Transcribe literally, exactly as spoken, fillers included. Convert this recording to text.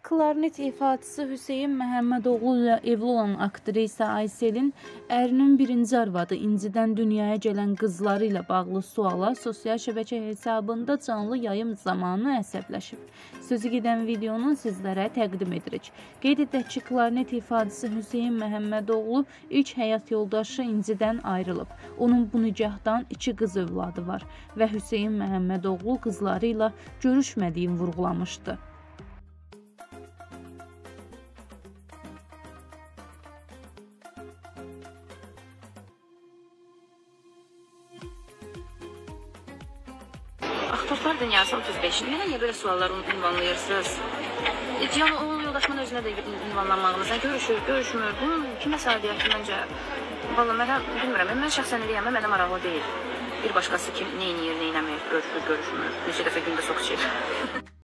Klarnet ifaçısı Hüseyin Məhəmmədoğlu ilə evli olan aktrisa Ayselin ərinin birinci arvadı İncidən dünyaya gələn qızları ilə bağlı suala sosial şəbəkə hesabında canlı yayım zamanı əsəbləşib. Sözü gedən videonu sizlərə təqdim edirik. Qeyd edək ki, klarnet ifaçısı Hüseyin Məhəmmədoğlu ilk həyat yoldaşı İncidən ayrılıb. Onun bu nigahdan iki qız övladı var və Hüseyin Məhəmmədoğlu qızları ilə görüşmədiyini vurğulamışdı. Aktorlar dünyası otuz beş. Niyə belə suallar ünvanlayırsınız? Yəni, o yoldaşımın özünə də ünvanlanmağınızdan görüşür, görüşmür. Bunun kimə sadiyyəti məncə? Valla, mən bilmirəm. Mən şəxsən eləyəm, mənə maraqlı deyil. Bir başqası kim, nə inir, nə inəmir, görüşür, görüşmür. Neçə dəfə gündə sox çək.